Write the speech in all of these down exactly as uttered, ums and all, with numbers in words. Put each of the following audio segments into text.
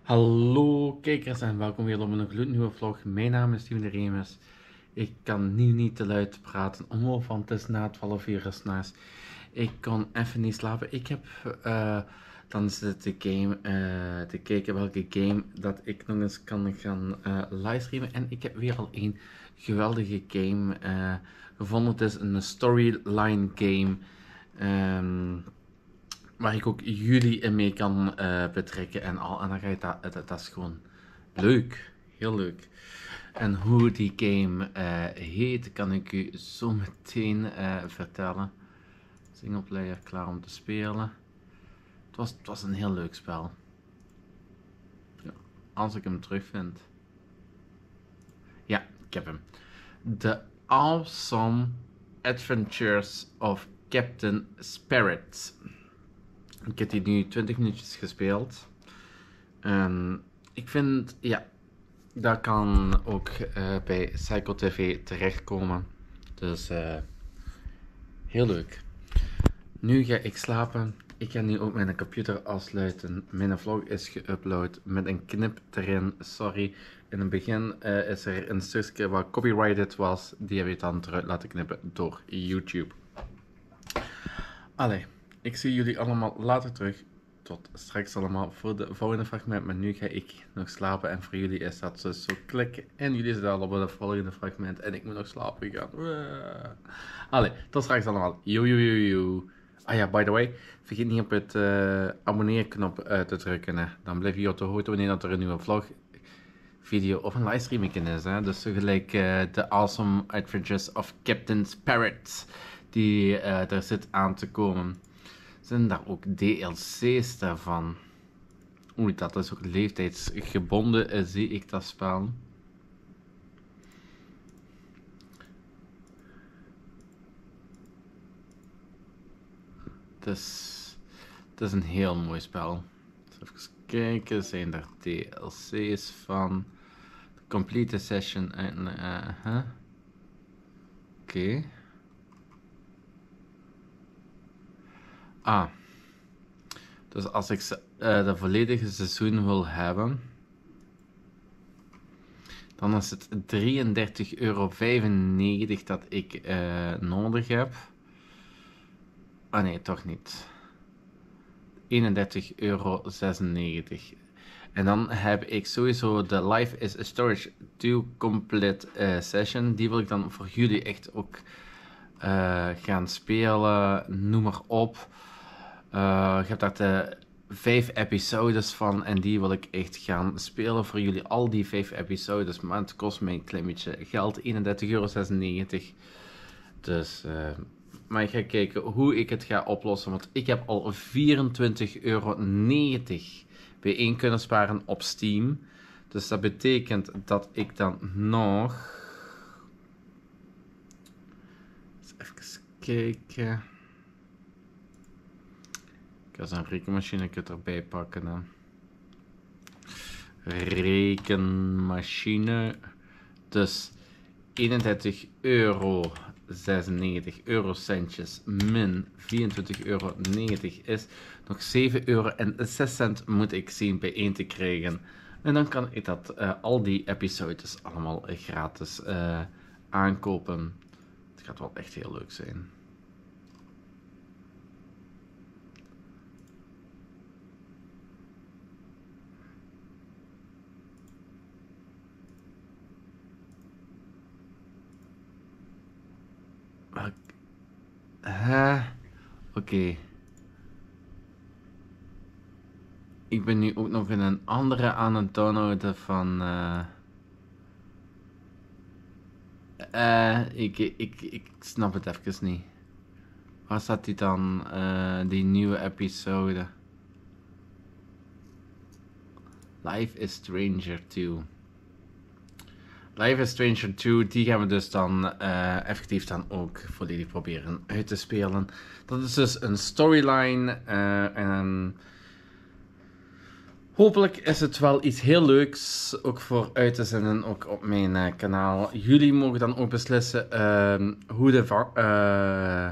Hallo kijkers en welkom weer op een gloednieuwe vlog. Mijn naam is Steven de Remus. Ik kan nu niet te luid praten, omhoog, want het is na twaalf uur 's nachts. Ik kon even niet slapen. Ik heb uh, dan zitten game, uh, te kijken welke game dat ik nog eens kan gaan uh, livestreamen. En ik heb weer al een geweldige game uh, gevonden. Het is een storyline game. Um, Waar ik ook jullie in mee kan uh, betrekken en al. En dan ga je dat, dat, dat is gewoon leuk. Heel leuk. En hoe die game uh, heet, kan ik u zo meteen uh, vertellen. Singleplayer klaar om te spelen. Het was, het was een heel leuk spel. Ja, als ik hem terugvind. Ja, ik heb hem. The Awesome Adventures of Captain Spirit. Ik heb die nu twintig minuutjes gespeeld. En ik vind, ja, dat kan ook uh, bij Psycho T V terechtkomen. Dus uh, heel leuk. Nu ga ik slapen. Ik ga nu ook mijn computer afsluiten. Mijn vlog is geüpload met een knip erin. Sorry. In het begin uh, is er een stukje wat copyrighted was. Die heb ik dan eruit laten knippen door YouTube. Allee. Ik zie jullie allemaal later terug. Tot straks allemaal voor de volgende fragment. Maar nu ga ik nog slapen. En voor jullie is dat dus zo klikken. En jullie zitten al op het volgende fragment. En ik moet nog slapen gaan. Allee, tot straks allemaal. Yo, yo, yo, yo. Ah ja, by the way. Vergeet niet op het uh, abonneerknop uh, te drukken. Hè. Dan blijf je op de hoogte wanneer dat er een nieuwe vlog, video of een livestreaming is. Hè. Dus zo gelijk uh, The Awesome Adventures of Captain Spirit. Die uh, er zit aan te komen. Zijn daar ook D L C's daarvan? Oei, dat is ook leeftijdsgebonden, uh, zie ik dat spel. Het is, het is een heel mooi spel. Even kijken, zijn er D L C's van? Complete session en uh, huh? Oké. Okay. Ah, dus als ik uh, de volledige seizoen wil hebben, dan is het drieëndertig euro vijfennegentig dat ik uh, nodig heb. Ah nee, toch niet. eenendertig euro zesennegentig. En dan heb ik sowieso de Life is a Storage twee Complete uh, Session. Die wil ik dan voor jullie echt ook uh, gaan spelen. Noem maar op. Uh, ik heb daar de vijf episodes van en die wil ik echt gaan spelen voor jullie. Al die vijf episodes, maar het kost mij een klein beetje geld, eenendertig euro zesennegentig. Dus, uh, maar ik ga kijken hoe ik het ga oplossen, want ik heb al vierentwintig euro negentig bijeen kunnen sparen op Steam. Dus dat betekent dat ik dan nog... Even kijken... Ik ga zo'n rekenmachine erbij pakken dan. Rekenmachine. Dus eenendertig euro zesennegentig eurocentjes min vierentwintig euro negentig is nog zeven euro en zes cent moet ik zien bijeen te krijgen. En dan kan ik dat, uh, al die episodes allemaal gratis uh, aankopen. Het gaat wel echt heel leuk zijn. Huh? Oké. Okay. Ik ben nu ook nog in een andere aan het downloaden van... Uh... Uh, ik, ik, ik snap het even niet. Waar staat die dan? Uh, die nieuwe episode. Life is Stranger twee. Life is Stranger twee, die gaan we dus dan uh, effectief dan ook volledig proberen uit te spelen. Dat is dus een storyline uh, en hopelijk is het wel iets heel leuks, ook voor uit te zenden, ook op mijn uh, kanaal. Jullie mogen dan ook beslissen uh, hoe de, uh,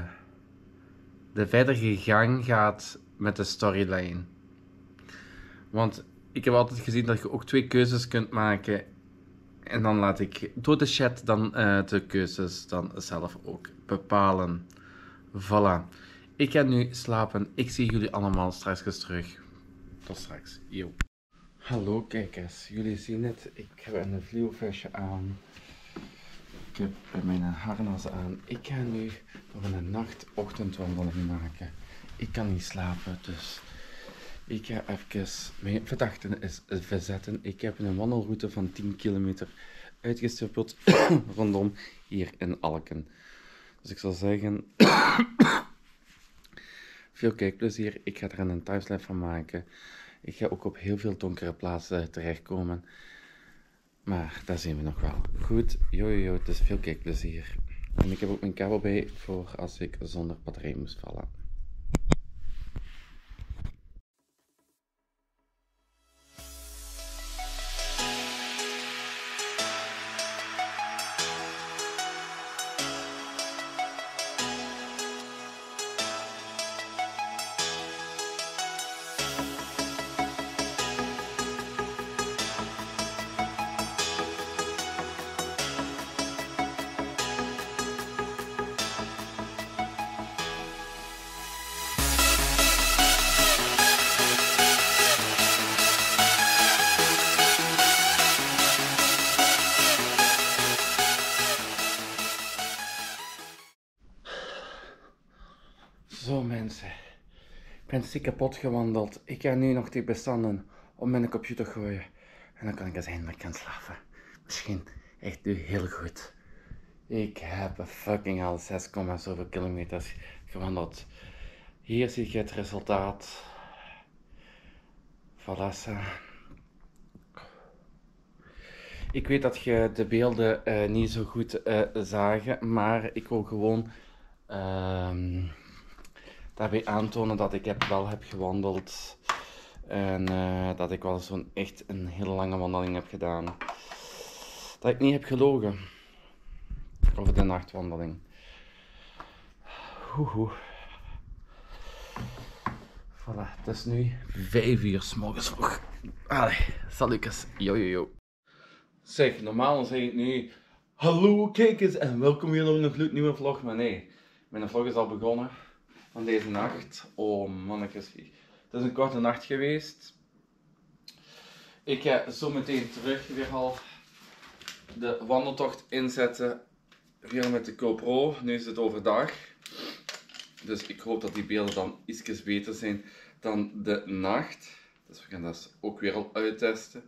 de verdere gang gaat met de storyline. Want ik heb altijd gezien dat je ook twee keuzes kunt maken. En dan laat ik door de chat dan uh, de keuzes dan zelf ook bepalen. Voilà. Ik ga nu slapen. Ik zie jullie allemaal straks terug. Tot straks. Yo. Hallo kijkers. Jullie zien het. Ik heb een vlieuwvestje aan. Ik heb mijn harnas aan. Ik ga nu nog een nacht-ochtendwandeling maken. Ik kan niet slapen, dus ik ga even mijn verdachten eens verzetten. Ik heb een wandelroute van tien kilometer uitgestippeld rondom hier in Alken. Dus ik zal zeggen, veel kijkplezier. Ik ga er een timelapse van maken. Ik ga ook op heel veel donkere plaatsen terechtkomen. Maar daar zien we nog wel. Goed, jojojo, dus veel kijkplezier. En ik heb ook mijn kabel bij voor als ik zonder batterij moest vallen. Zo mensen, ik ben ziek kapot gewandeld. Ik ga nu nog die bestanden op mijn computer gooien. En dan kan ik eens eindelijk gaan slapen. Misschien echt nu heel goed. Ik heb fucking al zes komma zoveel kilometers gewandeld. Hier zie je het resultaat. Voilà. Ik weet dat je de beelden uh, niet zo goed uh, zagen, maar ik wil gewoon uh, daarbij aantonen dat ik heb, wel heb gewandeld. En uh, dat ik wel zo'n echt een hele lange wandeling heb gedaan. Dat ik niet heb gelogen over de nachtwandeling. Hoehoe. Voilà, het is nu vijf uur 's morgens vroeg. Allee, salutjes. Yo yo yo. Zeg, normaal zeg ik nu hallo kijkers en welkom weer op een gloednieuwe vlog. Maar nee, mijn vlog is al begonnen van deze nacht. Oh mannetjes, het is een korte nacht geweest. Ik ga zo meteen terug weer al de wandeltocht inzetten. Weer met de GoPro. Nu is het overdag. Dus ik hoop dat die beelden dan iets beter zijn dan de nacht. Dus we gaan dat ook weer al uittesten.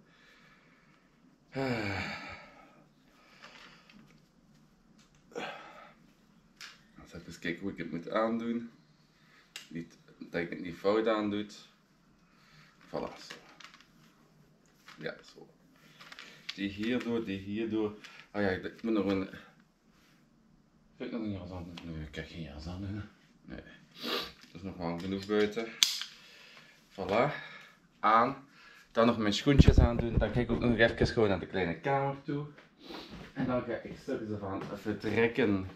Even kijken hoe ik het moet aandoen. Niet, dat ik het niet fout aandoe. Voilà, zo. Ja, zo. Die hierdoor, die hierdoor. Ah ja, ik moet nog een... Vind ik nog een jas aan doen? Nee, ik kan geen jas aan doen. Nee. Dat is nog warm genoeg buiten. Voilà. Aan. Dan nog mijn schoentjes aandoen. Dan ga ik ook nog even gewoon naar de kleine kamer toe. En dan ga ik stukjes ervan vertrekken.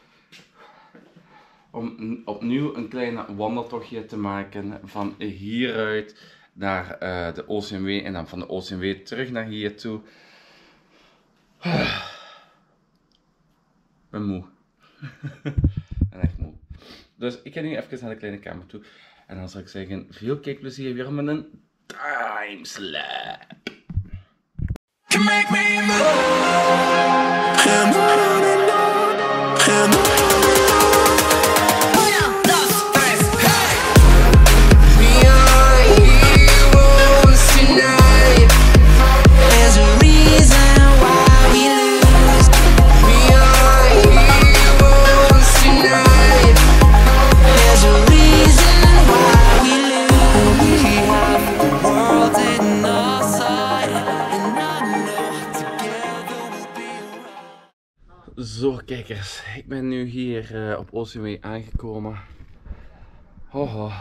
Om opnieuw een kleine wandeltochtje te maken. Van hieruit naar uh, de O C M W. En dan van de O C M W terug naar hier toe. Ik ben moe. En echt moe. Dus ik ga nu even naar de kleine kamer toe. En dan zal ik zeggen, veel kijkplezier weer met een timeslap. Zo kijkers, ik ben nu hier uh, op O C M W aangekomen. Oh, oh.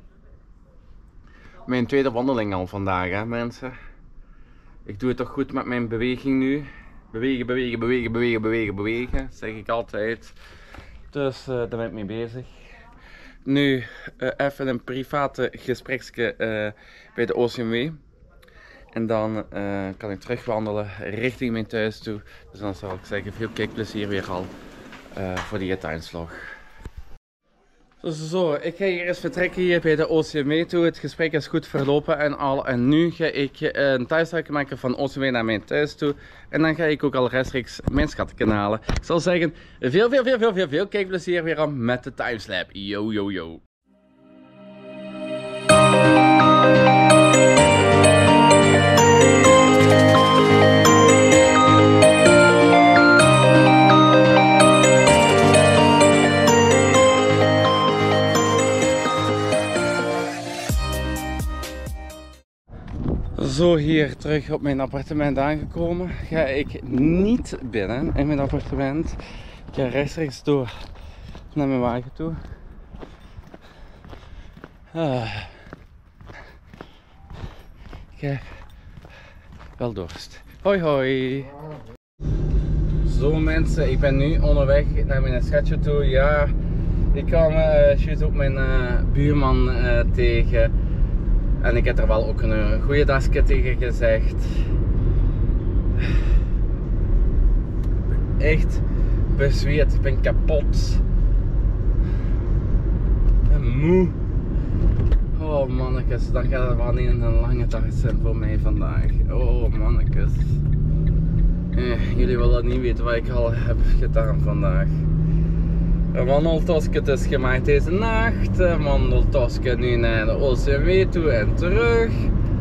Mijn tweede wandeling al vandaag hè mensen. Ik doe het toch goed met mijn beweging nu. Bewegen, bewegen, bewegen, bewegen, bewegen, bewegen, zeg ik altijd. Dus uh, daar ben ik mee bezig. Nu uh, even een private gespreksje uh, bij de O C M W. En dan uh, kan ik terug wandelen richting mijn thuis toe. Dus dan zal ik zeggen, veel kijkplezier weer al uh, voor die tuinsvlog. Zo, ik ga hier eens vertrekken hier bij de O C M W toe. Het gesprek is goed verlopen en al. En nu ga ik een thuisstreek maken van O C M W naar mijn thuis toe. En dan ga ik ook al rechtstreeks mijn schat kunnen halen. Ik zal zeggen, veel, veel, veel, veel, veel, veel kijkplezier weer aan met de timeslap. Yo, yo, yo. Zo, hier terug op mijn appartement aangekomen, ga ik niet binnen in mijn appartement. Ik ga rechtstreeks door naar mijn wagen toe. Ah. Ik heb wel dorst. Hoi hoi! Zo mensen, ik ben nu onderweg naar mijn schatje toe. Ja, ik kwam uh, juist ook mijn uh, buurman uh, tegen. En ik heb er wel ook een goede dagje tegen gezegd. Echt bezweet, ik ben kapot. En moe. Oh mannetjes, dan gaat het wel niet een lange dag zijn voor mij vandaag. Oh mannetjes. Eh, jullie willen niet weten wat ik al heb gedaan vandaag. Een wandeltosje dus gemaakt deze nacht. Een wandeltosje nu naar de O C M W toe en terug.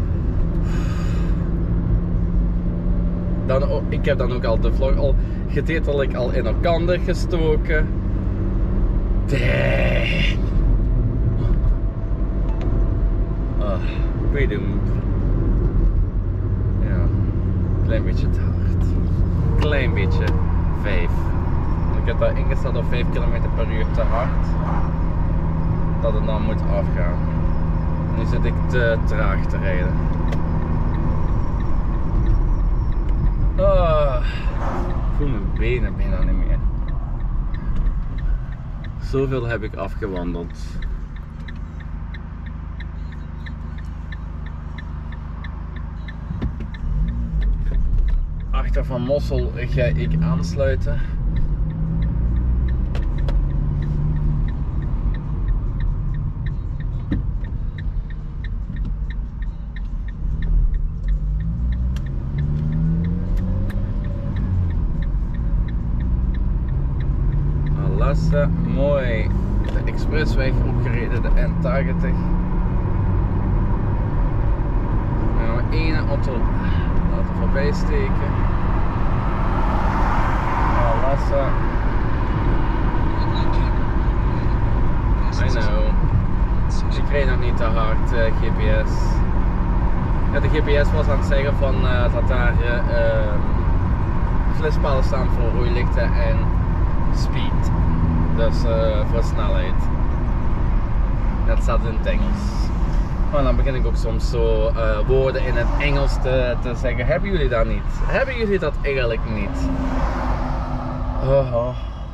Dan, ik heb dan ook al de vlog al gedeeltelijk al in elkaar gestoken. Dee. Oh, bedoemd. Ja, klein beetje te hard. Klein beetje. Vijf. Ik heb daar ingesteld op vijf kilometer per uur te hard. Dat het dan moet afgaan. Nu zit ik te traag te rijden. Oh, ik voel mijn benen bijna niet meer. Zoveel heb ik afgewandeld. Achter Van Mossel ga ik aansluiten. Mooi, de expressweg opgereden, de N tachtig. Dan gaan we één auto laten voorbij steken. Alassa. I know. Ik reed nog niet te hard, uh, G P S. Ja, de G P S was aan het zeggen van, uh, dat daar uh, uh, flispalen staan voor roeilichten en speed. Dus uh, voor snelheid. Dat staat in het Engels. Maar dan begin ik ook soms zo uh, woorden in het Engels te, te zeggen. Hebben jullie dat niet? Hebben jullie dat eigenlijk niet? Oh, oh.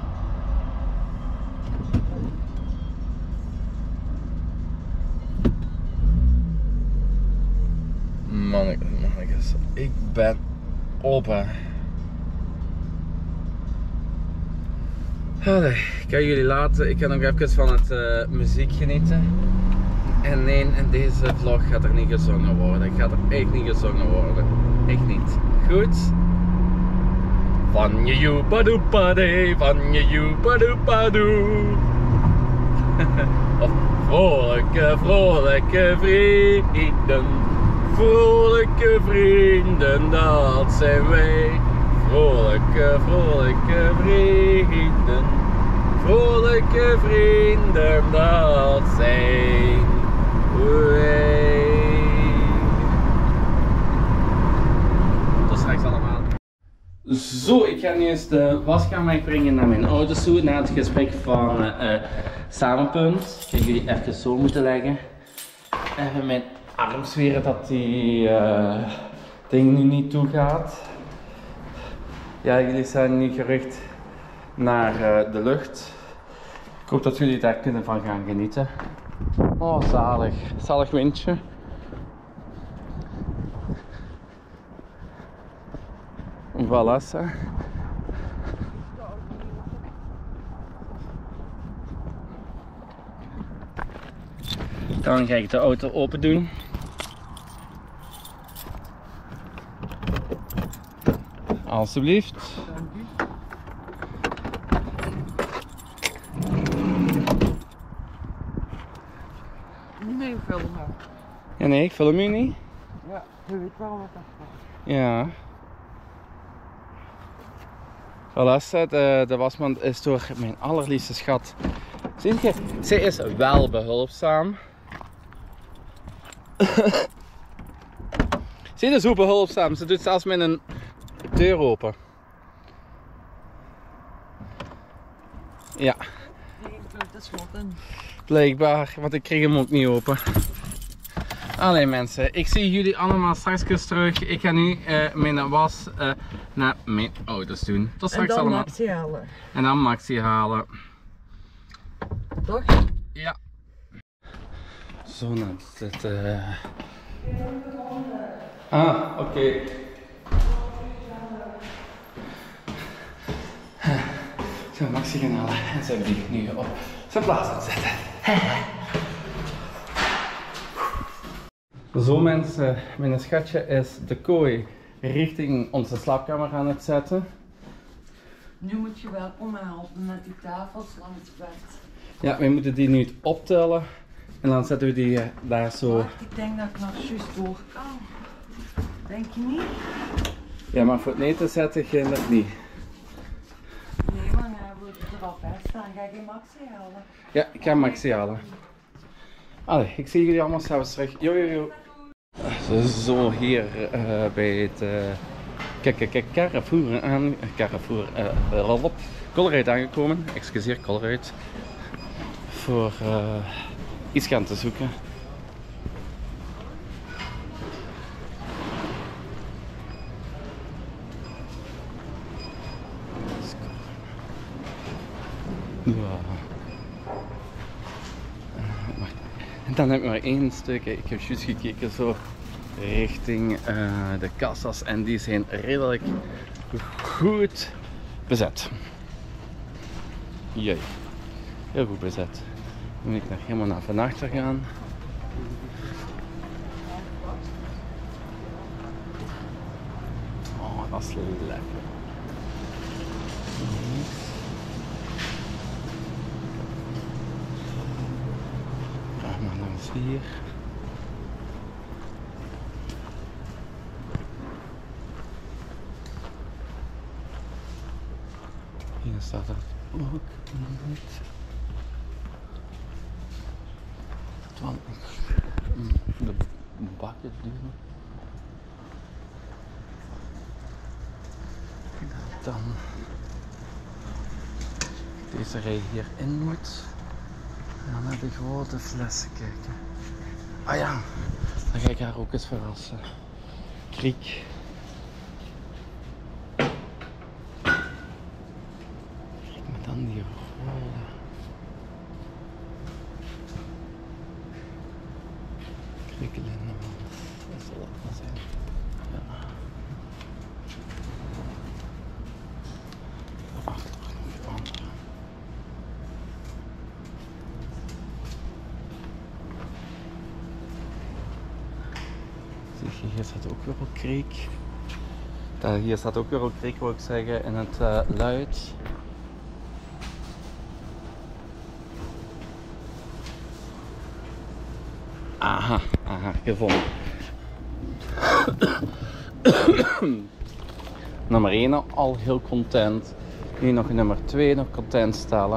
Mannetjes, mannetjes. Ik ben open. Allee, ik ga jullie laten. Ik ga nog even van het uh, muziek genieten. En nee, in deze vlog gaat er niet gezongen worden. Ik ga er echt niet gezongen worden. Echt niet. Goed? Van je joepadoepade, van je joepadoepadoe. Of vrolijke, vrolijke vrienden. Vrolijke vrienden, dat zijn wij. Vrolijke, vrolijke vrienden, vrolijke vrienden, dat zijn wij. Tot straks allemaal. Zo, ik ga nu eens de waskamer brengen naar mijn ouders toe, na het gesprek van uh, Samenpunt. Ik ga jullie even zo moeten leggen. Even mijn arm zweren dat die uh, ding nu niet toe gaat. Ja, jullie zijn nu gericht naar uh, de lucht. Ik hoop dat jullie daar kunnen van gaan genieten. Oh, zalig. Zalig windje. Voilà, ça. Dan ga ik de auto open doen. Alsjeblieft. Niet meer filmen. Ja, nee, ik film u niet. Ja, je weet waarom het afvalt. Ja. Voilà, de, de wasmand is door mijn allerliefste schat. Zie je, zij is wel behulpzaam. Zie je, zo behulpzaam. Ze doet zelfs met een deur open. Ja. Die heeft de slot in. Blijkbaar, want ik kreeg hem ook niet open. Allee mensen, ik zie jullie allemaal straks terug. Ik ga nu uh, mijn was uh, naar mijn ouders doen. Tot straks en dan allemaal. Maxi halen. En dan Maxi halen. Toch? Ja. Zo, nou is het. Uh... Ah, oké. Okay. Zo, Maxi gaan halen. En ze hebben die nu op zijn plaats aan het zetten. Zo mensen, mijn schatje is de kooi richting onze slaapkamer aan het zetten. Nu moet je wel omhelpen met die tafels langs het bed. Ja, we moeten die nu optellen en dan zetten we die uh, daar zo. Wacht, ik denk dat ik nog juist door kan. Denk je niet? Ja, maar voor het neer te zetten ging dat niet. Nee, maar dan hebben we het er al bij staan. Ga je Maxi halen? Ja, ik ga Maxi halen. Allee, ik zie jullie allemaal s'avonds terug. Jo, jo, jo. Zo hier uh, bij het uh, Carrefour aan, Carrefour uh, Colruyt aangekomen. Excuseer, Colruyt. Voor uh, iets gaan te zoeken. Wow. En dan heb ik maar één stuk. Ik heb juist gekeken zo richting uh, de kassas en die zijn redelijk goed bezet. Jee, heel goed bezet. Dan moet ik nog helemaal naar van achter gaan. Oh, dat is lekker. Ga maar langs hier. Hier staat het ook niet. Want de bakken duwen. Dan deze rij hierin moet. En dan naar de grote flessen kijken. Ah ja, dan ga ik haar ook eens verrassen. Kriek. Kijk me dan die rode. Krikkelende, dat zal dat wel zijn. Ja. Daarachter nog andere. Zie je, hier staat ook weer een kriek. Daar, hier staat ook weer een kriek, wil ik zeggen, in het uh, luid. Aha, aha, gevonden. Nummer één al heel content. Nu nog nummer twee nog content stellen.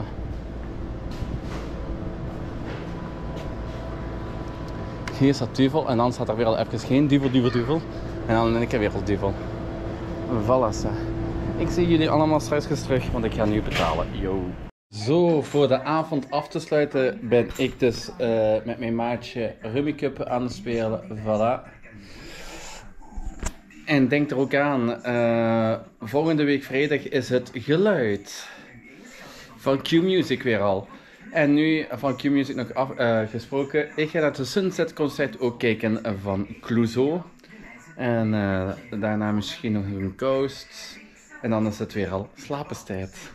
Hier staat duvel en dan staat er weer al even geen duvel, duvel, duvel. En dan in één keer weer al duvel. Voilà. Ik zie jullie allemaal straks terug, want ik ga nu betalen. Yo. Zo, voor de avond af te sluiten ben ik dus uh, met mijn maatje Rummy Cup aan het spelen. Voilà. En denk er ook aan, uh, volgende week vrijdag is het geluid van Q-Music weer al. En nu van Q-Music nog af, uh, gesproken, ik ga naar het Sunset concert ook kijken van Clouseau. En uh, daarna misschien nog een coast. En dan is het weer al slapenstijd.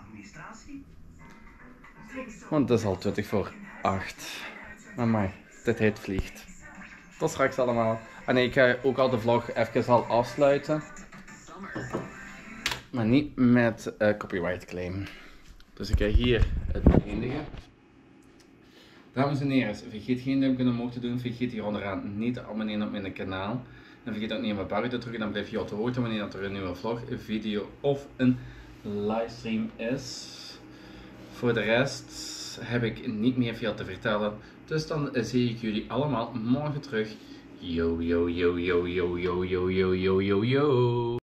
Want het is al twintig voor acht. Amai, de tijd vliegt. Tot straks allemaal. En ik ga ook al de vlog even al afsluiten. Maar niet met uh, copyright claim. Dus ik ga hier het beëindigen. Dames en heren, vergeet geen duimpje omhoog te doen. Vergeet hier onderaan niet te abonneren op mijn kanaal. En vergeet ook niet op mijn bel te drukken. Dan blijf je op de hoogte wanneer er een nieuwe vlog, een video of een livestream is. Voor de rest heb ik niet meer veel te vertellen. Dus dan zie ik jullie allemaal morgen terug. Yo, yo, yo, yo, yo, yo, yo, yo, yo, yo, yo.